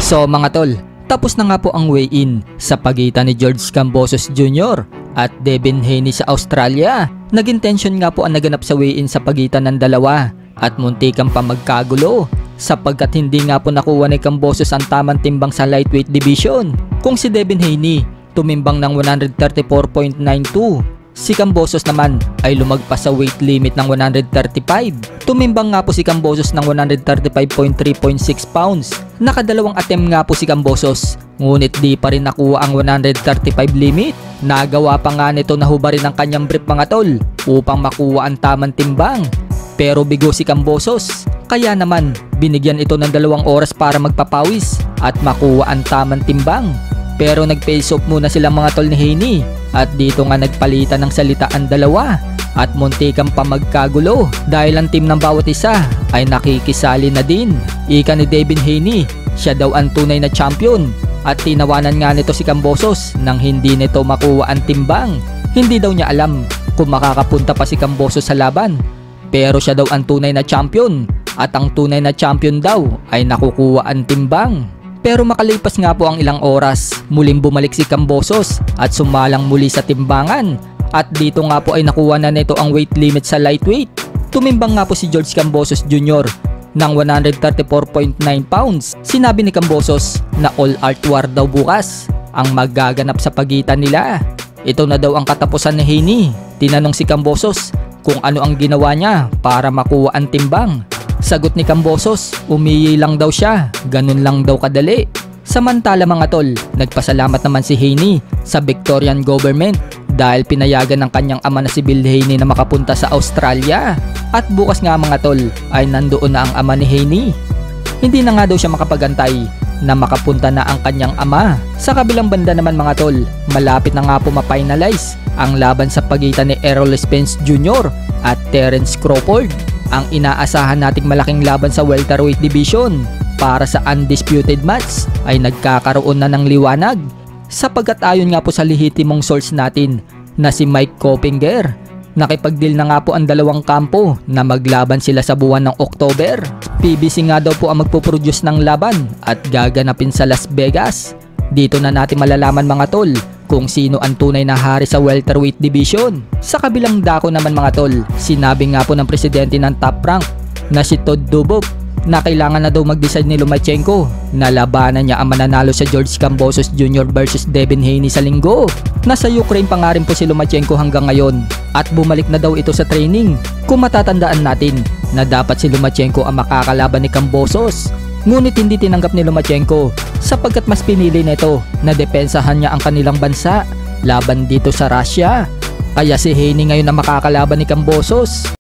So mga tol, tapos na nga po ang weigh-in sa pagitan ni George Kambosos Jr. at Devin Haney sa Australia. Naging tension nga po ang naganap sa weigh-in sa pagitan ng dalawa at muntikan pa magkagulo sapagkat hindi nga po nakuha ni Kambosos ang tamang timbang sa lightweight division. Kung si Devin Haney tumimbang ng 134.92, si Kambosos naman ay lumagpas sa weight limit ng 135. Tumimbang nga po si Kambosos ng 135.3.6 pounds. Nakadalawang attempt nga po si Kambosos, ngunit di pa rin nakuha ang 135 limit. Nagawa pa nga nito na hubarin ang kanyang brief mga tol upang makuha ang tamang timbang. Pero bigo si Kambosos, kaya naman binigyan ito ng 2 oras para magpapawis at makuha ang tamang timbang. Pero nag-face off muna silang mga tol ni Haney at dito nga nagpalitan ng salita ang dalawa at muntikan pa magkagulo dahil ang team ng bawat isa ay nakikisali na din. Ika ni Devin Haney, siya daw ang tunay na champion at tinawanan nga nito si Kambosos nang hindi nito makuha ang timbang. Hindi daw niya alam kung makakapunta pa si Kambosos sa laban, pero siya daw ang tunay na champion at ang tunay na champion daw ay nakukuha ang timbang. Pero makalipas nga po ang ilang oras, muling bumalik si Kambosos at sumalang muli sa timbangan. At dito nga po ay nakuha na nito ang weight limit sa lightweight. Tumimbang nga po si George Kambosos Jr. ng 134.9 pounds. Sinabi ni Kambosos na all-out war daw bukas ang magaganap sa pagitan nila. Ito na daw ang katapusan ni Haney. Tinanong si Kambosos kung ano ang ginawa niya para makuha ang timbang. Sagot ni Kambosos, umiyi lang daw siya, ganun lang daw kadali. Samantala mga tol, nagpasalamat naman si Haney sa Victorian government dahil pinayagan ng kanyang ama na si Bill Haney na makapunta sa Australia. At bukas nga mga tol ay nandoon na ang ama ni Haney. Hindi na nga daw siya makapagantay na makapunta na ang kanyang ama. Sa kabilang banda naman mga tol, malapit na nga po ma-finalize ang laban sa pagitan ni Errol Spence Jr. at Terence Crawford. Ang inaasahan nating malaking laban sa welterweight division para sa undisputed match ay nagkakaroon na ng liwanag sapagkat ayon nga po sa lehitimong source natin na si Mike Coppinger, nakipag-deal na nga po ang dalawang kampo na maglaban sila sa buwan ng October. PBC nga daw po ang magpuproduce ng laban at gaganapin sa Las Vegas. Dito na natin malalaman mga tol kung sino ang tunay na hari sa welterweight division. Sa kabilang dako naman mga tol, sinabi nga po ng presidente ng Top Rank na si Todd Dubov na kailangan na daw mag-decide ni Lomachenko na labanan niya ang mananalo sa George Kambosos Jr. versus Devin Haney sa linggo. Nasa Ukraine pa nga rin po si Lomachenko hanggang ngayon at bumalik na daw ito sa training. Kung matatandaan natin na dapat si Lomachenko ang makakalaban ni Kambosos, ngunit hindi tinanggap ni Lomachenko sapagkat mas pinili nito na depensahan niya ang kanilang bansa laban dito sa Russia. Kaya si Haney ngayon na makakalaban ni Kambosos.